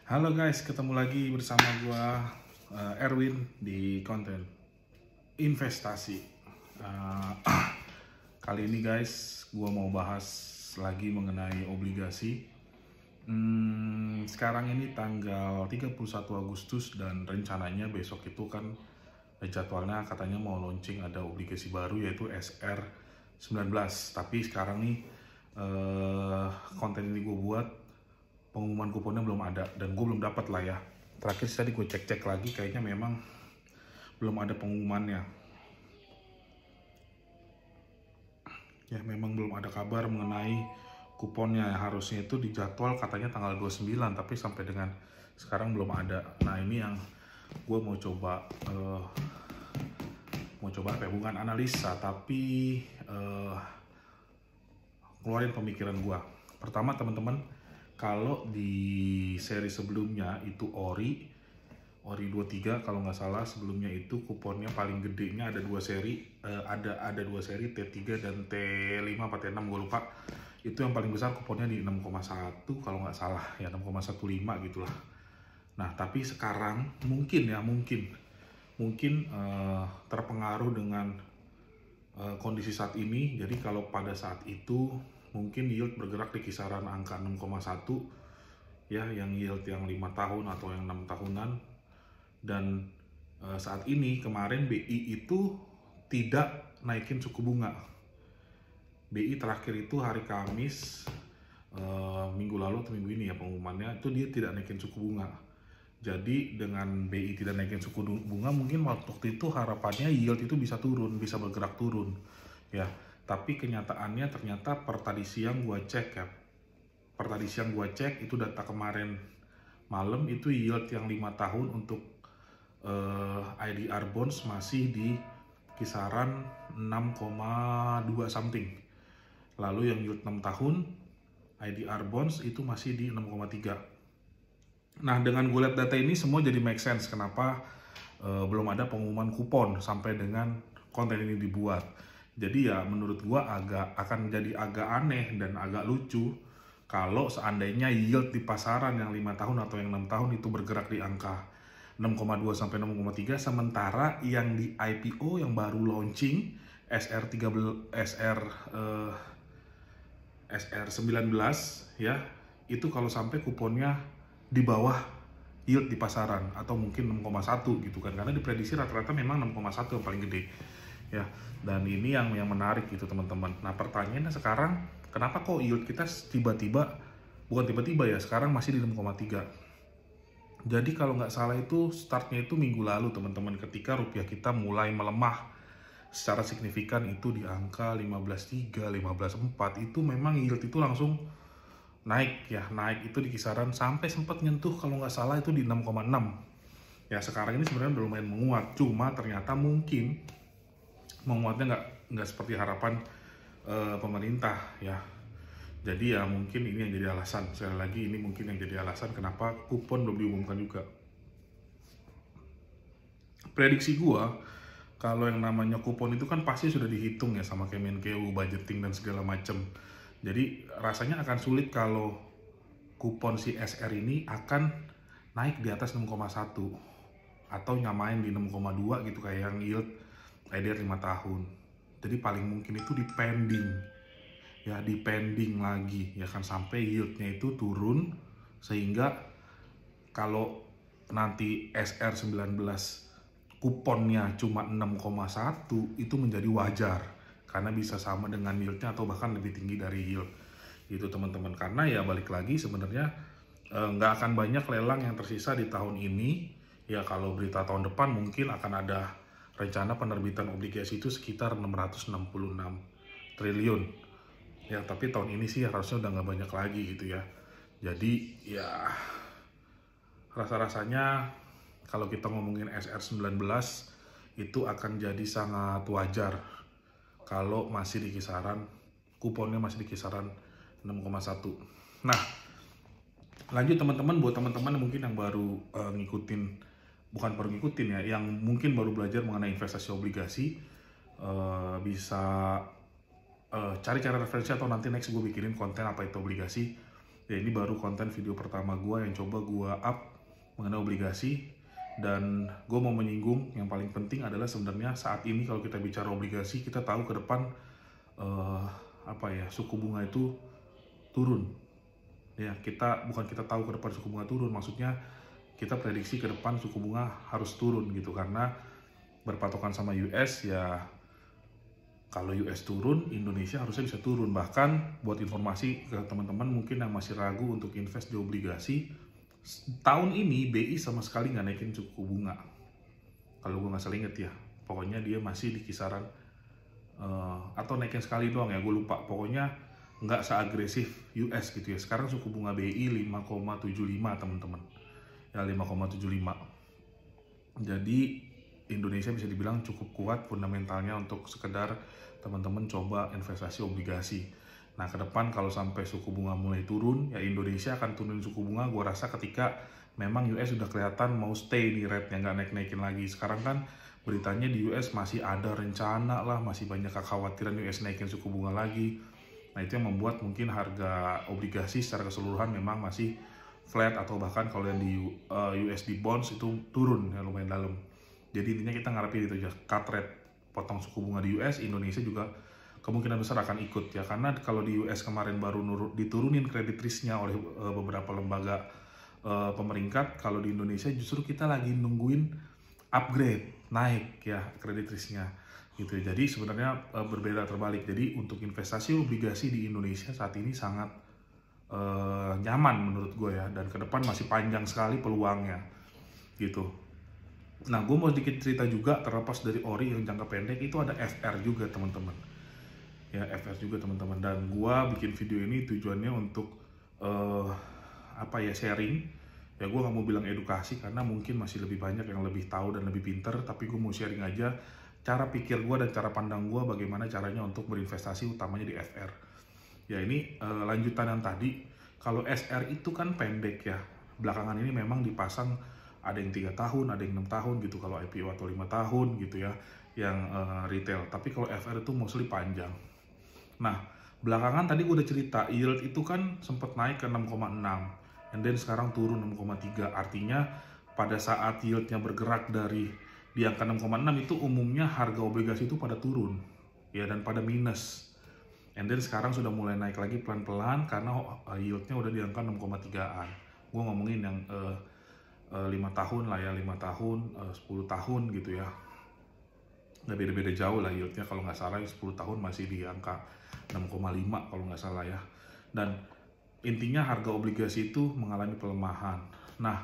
Halo guys, ketemu lagi bersama gua Erwin di konten investasi. Eh, Kali ini guys, gua mau bahas lagi mengenai obligasi. Sekarang ini tanggal 31 Agustus dan rencananya besok itu kan jadwalnya katanya mau launching ada obligasi baru yaitu SR19. Tapi sekarang nih konten ini gue buat pengumuman kuponnya belum ada dan gue belum dapat lah ya. Terakhir tadi gue cek lagi kayaknya memang belum ada pengumumannya. Ya memang belum ada kabar mengenai kuponnya. Harusnya itu di jadwal katanya tanggal 29 tapi sampai dengan sekarang belum ada. Nah ini yang gue mau coba apa ya? Bukan analisa tapi keluarin pemikiran gue. Pertama teman-teman, kalau di seri sebelumnya itu Ori 23 kalau nggak salah, sebelumnya itu kuponnya paling gedenya ada dua seri, ada dua seri T3 dan T5 atau T6 gue lupa. Itu yang paling besar kuponnya di 6,1 kalau nggak salah ya, 6,15 gitulah. Nah tapi sekarang mungkin terpengaruh dengan kondisi saat ini. Jadi kalau pada saat itu mungkin yield bergerak di kisaran angka 6,1 ya, yang yield yang 5 tahun atau yang 6 tahunan. Dan saat ini kemarin BI itu tidak naikin suku bunga. BI terakhir itu hari Kamis minggu lalu atau minggu ini ya pengumumannya, itu dia tidak naikin suku bunga. Jadi dengan BI tidak naikin suku bunga, mungkin waktu itu harapannya yield itu bisa turun, bisa bergerak turun ya. Tapi kenyataannya ternyata per tadi siang gua cek itu data kemarin malam itu yield yang 5 tahun untuk IDR bonds masih di kisaran 6,2 something. Lalu yang yield 6 tahun IDR bonds itu masih di 6,3. Nah dengan gue lihat data ini semua jadi make sense kenapa belum ada pengumuman kupon sampai dengan konten ini dibuat. Jadi ya menurut gue akan jadi agak aneh dan agak lucu kalau seandainya yield di pasaran yang 5 tahun atau yang 6 tahun itu bergerak di angka 6,2 sampai 6,3, sementara yang di IPO yang baru launching SR19 ya, itu kalau sampai kuponnya di bawah yield di pasaran atau mungkin 6,1 gitu kan, karena diprediksi rata-rata memang 6,1 yang paling gede ya. Dan ini yang menarik gitu teman-teman. Nah pertanyaannya sekarang, kenapa kok yield kita bukan tiba-tiba ya, sekarang masih di 6,3. Jadi kalau nggak salah itu startnya itu minggu lalu teman-teman, ketika rupiah kita mulai melemah secara signifikan itu di angka 15.3, 15.4, itu memang yield itu langsung naik ya, naik itu di kisaran sampai sempat nyentuh kalau nggak salah itu di 6,6 ya. Sekarang ini sebenarnya udah lumayan menguat, cuma ternyata mungkin menguatnya nggak seperti harapan pemerintah ya. Jadi ya mungkin ini yang jadi alasan, sekali lagi ini mungkin yang jadi alasan kenapa kupon belum diumumkan juga. Prediksi gua, kalau yang namanya kupon itu kan pasti sudah dihitung ya sama Kemenkeu, budgeting dan segala macam. Jadi rasanya akan sulit kalau kupon si SR ini akan naik di atas 6,1 atau nyamain di 6,2 gitu kayak yang yield IDR 5 tahun. Jadi paling mungkin itu dipending lagi ya kan, sampai yieldnya itu turun, sehingga kalau nanti SR19 kuponnya cuma 6,1 itu menjadi wajar karena bisa sama dengan yieldnya atau bahkan lebih tinggi dari yield gitu teman-teman. Karena ya balik lagi sebenarnya nggak akan banyak lelang yang tersisa di tahun ini ya. Kalau berita tahun depan mungkin akan ada rencana penerbitan obligasi itu sekitar 666 triliun ya, tapi tahun ini sih harusnya udah nggak banyak lagi gitu ya. Jadi ya rasa-rasanya kalau kita ngomongin SR19 itu akan jadi sangat wajar kalau masih di kisaran, kuponnya masih di kisaran 6,1. Nah lanjut teman-teman, buat teman-teman mungkin yang baru yang mungkin baru belajar mengenai investasi obligasi, bisa cari cara referensi atau nanti next gue bikinin konten apa itu obligasi Ya ini baru konten video pertama gue yang coba gue up mengenai obligasi, dan gue mau menyinggung yang paling penting adalah sebenarnya saat ini kalau kita bicara obligasi, kita tahu ke depan suku bunga itu turun. Ya, kita tahu ke depan suku bunga turun, maksudnya kita prediksi ke depan suku bunga harus turun gitu, karena berpatokan sama US ya. Kalau US turun, Indonesia harusnya bisa turun. Bahkan buat informasi ke teman-teman mungkin yang masih ragu untuk invest di obligasi, tahun ini BI sama sekali nggak naikin suku bunga. Kalau gue nggak salah inget ya, pokoknya dia masih di kisaran atau naikin sekali doang ya, gue lupa. Pokoknya nggak seagresif US gitu ya. Sekarang suku bunga BI 5,75 teman-teman. Ya 5,75. Jadi Indonesia bisa dibilang cukup kuat fundamentalnya untuk sekedar teman-teman coba investasi obligasi. Nah, ke depan kalau sampai suku bunga mulai turun, ya Indonesia akan turunin suku bunga. Gue rasa ketika memang US sudah kelihatan mau stay di rate-nya, nggak naik-naikin lagi. Sekarang kan beritanya di US masih ada rencana lah, masih banyak kekhawatiran US naikin suku bunga lagi. Nah, itu yang membuat mungkin harga obligasi secara keseluruhan memang masih flat, atau bahkan kalau yang di USD bonds itu turun ya lumayan dalam. Jadi intinya kita ngarepin itu aja, cut rate, potong suku bunga di US, Indonesia juga kemungkinan besar akan ikut ya. Karena kalau di US kemarin baru diturunin credit risk-nya oleh beberapa lembaga pemeringkat, kalau di Indonesia justru kita lagi nungguin upgrade, naik ya credit risk-nya gitu ya. Jadi sebenarnya berbeda terbalik. Jadi untuk investasi obligasi di Indonesia saat ini sangat nyaman menurut gue ya, dan ke depan masih panjang sekali peluangnya gitu. Nah, gue mau sedikit cerita juga, terlepas dari ori yang jangka pendek, itu ada FR juga teman-teman. Ya, FR juga teman-teman. Dan gue bikin video ini tujuannya untuk sharing. Ya, gue nggak mau bilang edukasi karena mungkin masih lebih banyak yang lebih tahu dan lebih pinter. Tapi gue mau sharing aja cara pikir gue dan cara pandang gue bagaimana caranya untuk berinvestasi, utamanya di FR. Ya, ini lanjutan yang tadi. Kalau SR itu kan pendek ya. Belakangan ini memang dipasang ada yang 3 tahun, ada yang 6 tahun gitu kalau IPO, atau 5 tahun gitu ya, yang retail. Tapi kalau FR itu mostly panjang. Nah, belakangan tadi gue udah cerita, yield itu kan sempat naik ke 6,6, and then sekarang turun 6,3. Artinya pada saat yieldnya bergerak dari di angka 6,6 itu umumnya harga obligasi itu pada turun ya, dan pada minus. And then sekarang sudah mulai naik lagi pelan-pelan karena yieldnya udah di angka 6,3an. Gue ngomongin yang 5 tahun lah ya, 5 tahun, 10 tahun gitu ya. Nggak beda-beda jauh lah yieldnya, kalau nggak salah 10 tahun masih di angka 6,5 kalau nggak salah ya. Dan intinya harga obligasi itu mengalami pelemahan. Nah,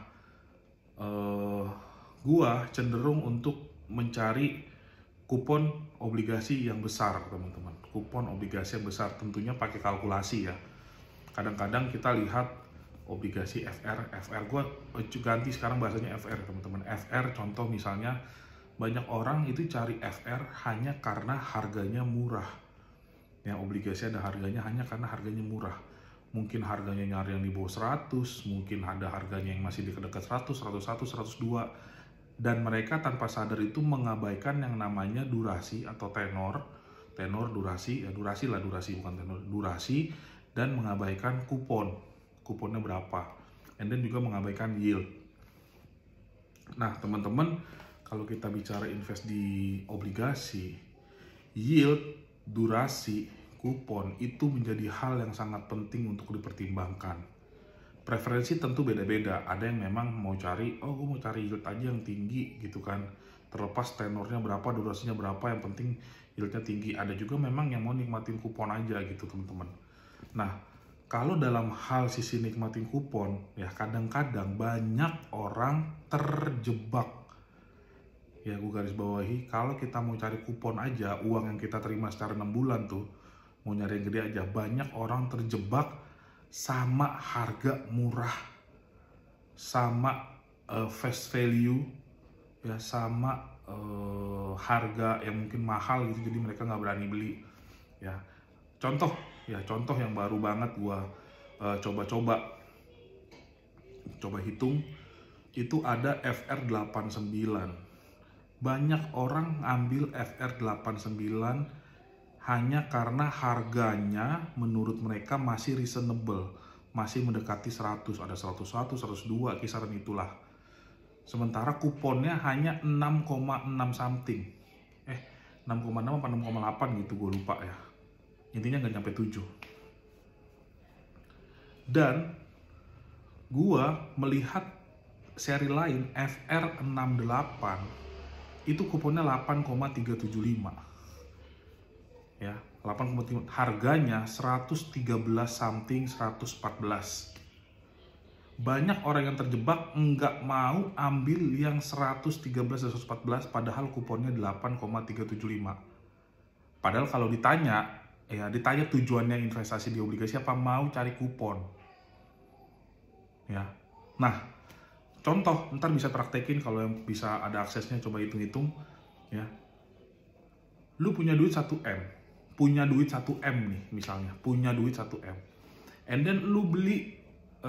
gua cenderung untuk mencari kupon obligasi yang besar teman-teman. Kupon obligasi yang besar tentunya pakai kalkulasi ya. Kadang-kadang kita lihat obligasi FR gue ganti sekarang bahasanya FR teman-teman. FR contoh misalnya, banyak orang itu cari FR hanya karena harganya murah ya. Obligasi ada harganya hanya karena harganya murah. Mungkin harganya nyari yang di bawah 100, mungkin ada harganya yang masih di dekat 100, 101, 102, dan mereka tanpa sadar itu mengabaikan yang namanya durasi atau tenor durasi ya, durasi bukan tenor, durasi, dan mengabaikan kuponnya berapa, and then juga mengabaikan yield. Nah teman-teman, kalau kita bicara invest di obligasi, yield, durasi, kupon itu menjadi hal yang sangat penting untuk dipertimbangkan. Preferensi tentu beda-beda. Ada yang memang mau cari, gue mau cari yield aja yang tinggi gitu kan, terlepas tenornya berapa, durasinya berapa, yang penting yieldnya tinggi. Ada juga memang yang mau nikmatin kupon aja gitu teman-teman. Nah, kalau dalam hal sisi nikmatin kupon, ya kadang-kadang banyak orang terjebak. Ya gue garis bawahi, kalau kita mau cari kupon aja, uang yang kita terima secara 6 bulan tuh, mau nyari yang gede aja, banyak orang terjebak sama harga murah, sama face value, ya sama harga yang mungkin mahal gitu, jadi mereka nggak berani beli. Ya, contoh yang baru banget gue coba hitung, itu ada FR89. Banyak orang ambil FR89 hanya karena harganya menurut mereka masih reasonable, masih mendekati 100, ada 101, 102, kisaran itulah. Sementara kuponnya hanya 6,6 something. 6,6 apa 6,8 gitu, gue lupa ya. Intinya nggak nyampe 7. Dan gue melihat seri lain FR68 itu kuponnya 8,375. Ya, 8,3, harganya 113 something, 114. Banyak orang yang terjebak nggak mau ambil yang 113 dan 114 padahal kuponnya 8,375. Padahal kalau ditanya tujuannya investasi di obligasi apa, mau cari kupon. Ya. Nah, contoh, ntar bisa praktekin kalau yang bisa ada aksesnya, coba hitung-hitung ya. Lu punya duit 1M. Punya duit 1M nih misalnya, punya duit 1M. And then lu beli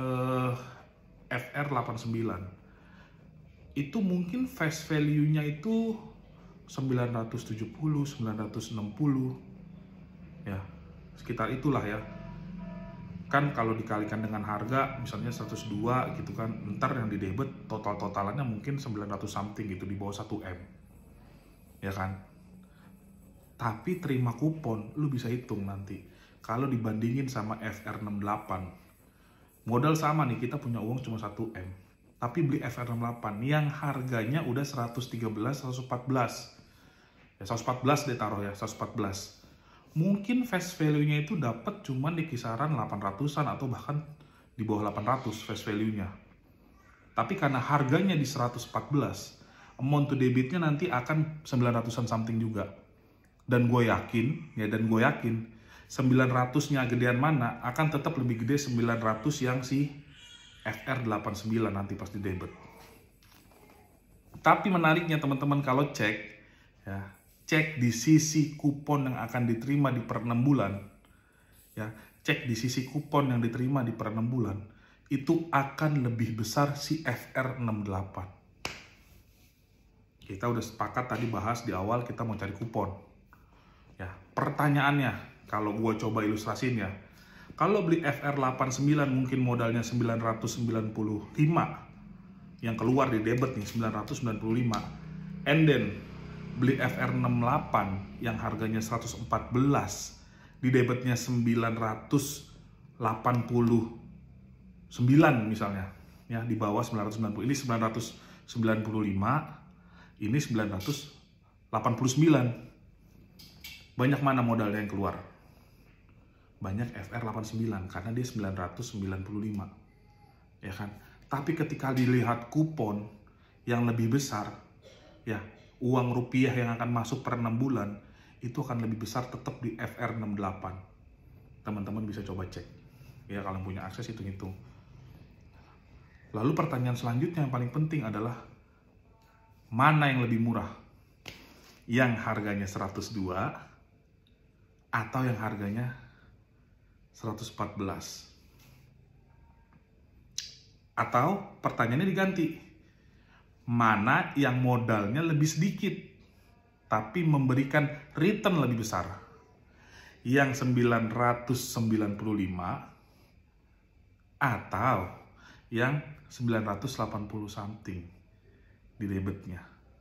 FR89. Itu mungkin face value-nya itu 970, 960. Ya, sekitar itulah ya. Kan kalau dikalikan dengan harga misalnya 102 gitu kan, ntar yang di debit total-totalannya mungkin 900 something gitu, di bawah 1M. Ya kan? Tapi terima kupon, lu bisa hitung nanti. Kalau dibandingin sama FR68. Modal sama nih, kita punya uang cuma 1M. Tapi beli FR68 yang harganya udah 113, 114. Ya 114 deh taruh ya, 114. Mungkin face value-nya itu dapat cuman di kisaran 800-an atau bahkan di bawah 800 face value-nya. Tapi karena harganya di 114, amount to debitnya nanti akan 900-an something juga. Dan gue yakin 900-nya gedean mana akan tetap lebih gede 900 yang si FR89 nanti pas di debit. Tapi menariknya teman-teman, kalau cek di sisi kupon yang akan diterima di per 6 bulan, ya, cek di sisi kupon yang diterima di per 6 bulan, itu akan lebih besar si FR68. Kita udah sepakat tadi bahas di awal kita mau cari kupon. Ya, pertanyaannya, kalau gue coba ilustrasiin ya, kalau beli FR89 mungkin modalnya 995, yang keluar di debit nih 995, and then beli FR68 yang harganya 114, di debitnya 989 misalnya, ya, di bawah 990, ini 995, ini 989. Banyak mana modalnya yang keluar? Banyak FR89 karena dia 995, ya kan? Tapi ketika dilihat kupon yang lebih besar, ya, uang rupiah yang akan masuk per 6 bulan itu akan lebih besar tetap di FR68. Teman-teman bisa coba cek. Ya, kalau punya akses hitung-hitung. Lalu pertanyaan selanjutnya yang paling penting adalah mana yang lebih murah? Yang harganya 102 atau yang harganya 114? Atau pertanyaannya diganti, mana yang modalnya lebih sedikit tapi memberikan return lebih besar? Yang 995 atau yang 980 something di debitnya?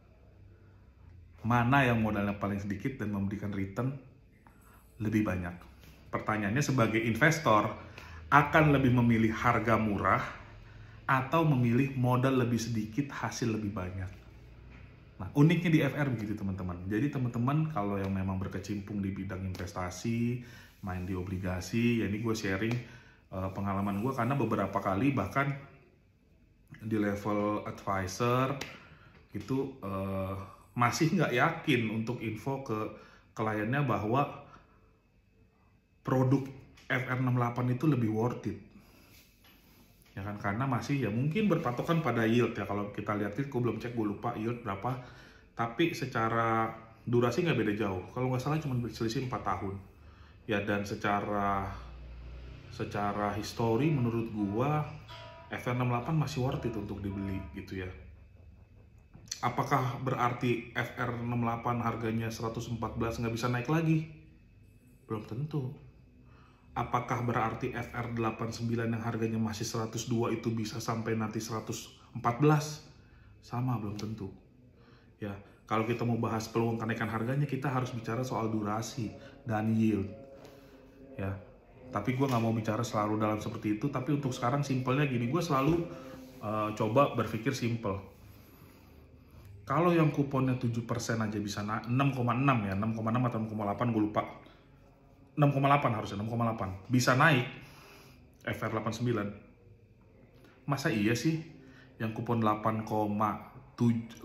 Mana yang modalnya paling sedikit dan memberikan return lebih banyak? Pertanyaannya, sebagai investor akan lebih memilih harga murah atau memilih modal lebih sedikit hasil lebih banyak? Nah, uniknya di FR begitu teman-teman. Jadi teman-teman kalau yang memang berkecimpung di bidang investasi, main di obligasi, ya ini gue sharing pengalaman gue, karena beberapa kali bahkan di level advisor itu masih nggak yakin untuk info ke kliennya bahwa produk FR68 itu lebih worth it. Ya kan, karena masih ya mungkin berpatokan pada yield ya. Kalau kita lihat itu, gue belum cek, gue lupa yield berapa. Tapi secara durasi nggak beda jauh. Kalau nggak salah cuma berselisih 4 tahun. Ya, dan secara histori menurut gue FR68 masih worth it untuk dibeli gitu ya. Apakah berarti FR68 harganya 114 nggak bisa naik lagi? Belum tentu. apakah berarti FR89 yang harganya masih 102 itu bisa sampai nanti 114? Sama, belum tentu. Ya, kalau kita mau bahas peluang kenaikan harganya, kita harus bicara soal durasi dan yield. Ya, tapi gue nggak mau bicara selalu dalam seperti itu. Tapi untuk sekarang simpelnya gini, gue selalu coba berpikir simpel. Kalau yang kuponnya 7% aja bisa naik, 6,6 ya, 6,6 atau 6,8 gue lupa. 6,8 harusnya, 6,8 bisa naik FR89. Masa iya sih yang kupon 8,37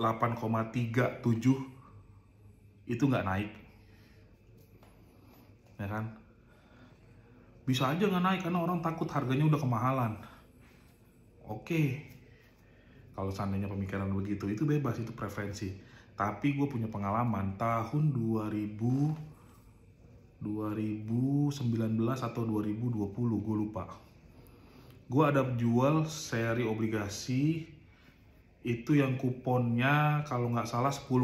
itu nggak naik? Ya kan? Bisa aja nggak naik karena orang takut harganya udah kemahalan. Oke, kalau seandainya pemikiran begitu, itu bebas, itu preferensi. Tapi gue punya pengalaman tahun 2019 atau 2020, gue lupa. Gue ada jual seri obligasi itu yang kuponnya kalau nggak salah 10,5.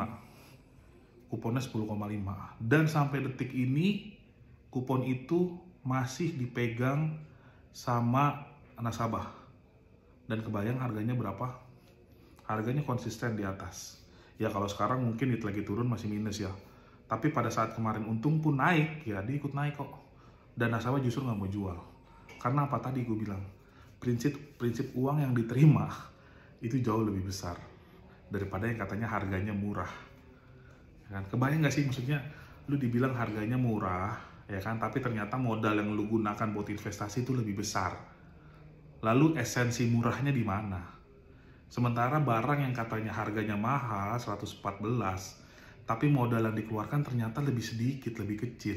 Kuponnya 10,5. Dan sampai detik ini kupon itu masih dipegang sama nasabah. Dan kebayang harganya berapa? Harganya konsisten di atas. Ya kalau sekarang mungkin itu lagi turun masih minus ya. Tapi pada saat kemarin untung pun naik, ya dia ikut naik kok. Dan nasabah justru nggak mau jual. Karena apa tadi gue bilang, prinsip uang yang diterima itu jauh lebih besar daripada yang katanya harganya murah. Ya kan? Kebayang nggak sih, maksudnya lu dibilang harganya murah, ya kan? Tapi ternyata modal yang lu gunakan buat investasi itu lebih besar. Lalu esensi murahnya di mana? Sementara barang yang katanya harganya mahal, 114, tapi modal yang dikeluarkan ternyata lebih sedikit, lebih kecil.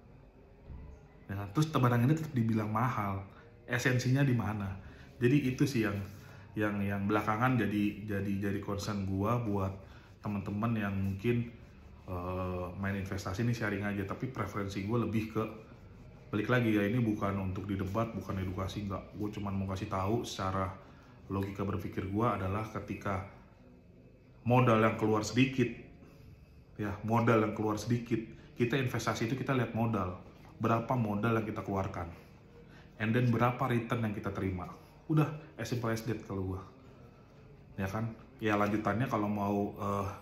Ya, terus barang ini tetap dibilang mahal. Esensinya di mana? Jadi itu sih yang belakangan jadi concern gua buat teman-teman yang mungkin main investasi ini sharing aja. Tapi preferensi gua lebih ke balik lagi ya, ini bukan untuk didebat, bukan edukasi, enggak. Gue cuma mau kasih tahu secara logika berpikir gua adalah ketika modal yang keluar sedikit, ya modal yang keluar sedikit, kita investasi itu kita lihat modal, berapa modal yang kita keluarkan, and then berapa return yang kita terima. Udah as simple as that kalau gua, ya kan. Ya lanjutannya kalau mau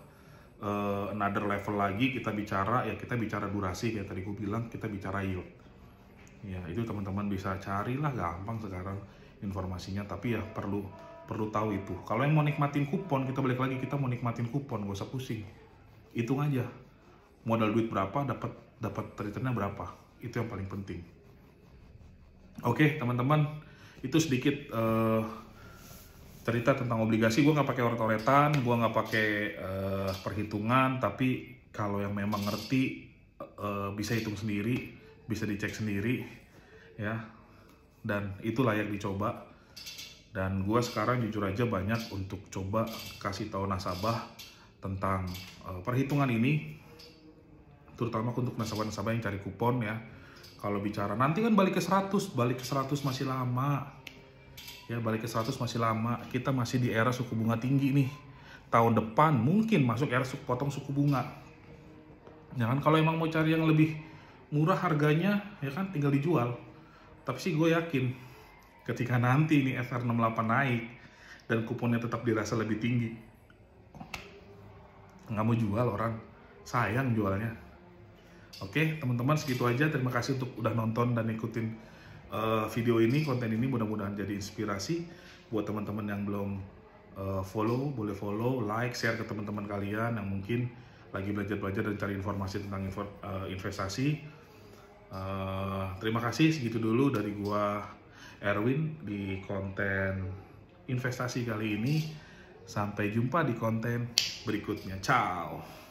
another level lagi kita bicara durasi kayak tadi gua bilang, kita bicara yield. Ya itu teman-teman bisa carilah, gampang sekarang informasinya. Tapi ya perlu tahu itu. Kalau yang mau nikmatin kupon, kita balik lagi, kita mau nikmatin kupon, gak usah pusing. Hitung aja modal duit berapa, dapat returnnya berapa. Itu yang paling penting. Oke teman-teman, itu sedikit cerita tentang obligasi. Gue nggak pakai oret-oretan, gue nggak pakai perhitungan. Tapi kalau yang memang ngerti bisa hitung sendiri, bisa dicek sendiri ya, dan itu layak dicoba. Dan gue sekarang jujur aja banyak untuk coba kasih tahu nasabah tentang perhitungan ini, terutama untuk nasabah-nasabah yang cari kupon ya. Kalau bicara nanti kan balik ke 100 masih lama. Ya balik ke 100 masih lama. Kita masih di era suku bunga tinggi nih. Tahun depan mungkin masuk era potong suku bunga. Ya kan, kalau emang mau cari yang lebih murah harganya ya kan tinggal dijual. Tapi sih gue yakin ketika nanti ini FR68 naik dan kuponnya tetap dirasa lebih tinggi, nggak mau jual orang, sayang jualnya. Oke teman-teman, segitu aja. Terima kasih untuk udah nonton dan ikutin video ini, konten ini. Mudah-mudahan jadi inspirasi buat teman-teman yang belum follow, boleh follow, like, share ke teman-teman kalian yang mungkin lagi belajar dan cari informasi tentang investasi. Terima kasih, segitu dulu dari gua Erwin di konten investasi kali ini. Sampai jumpa di konten berikutnya. Ciao.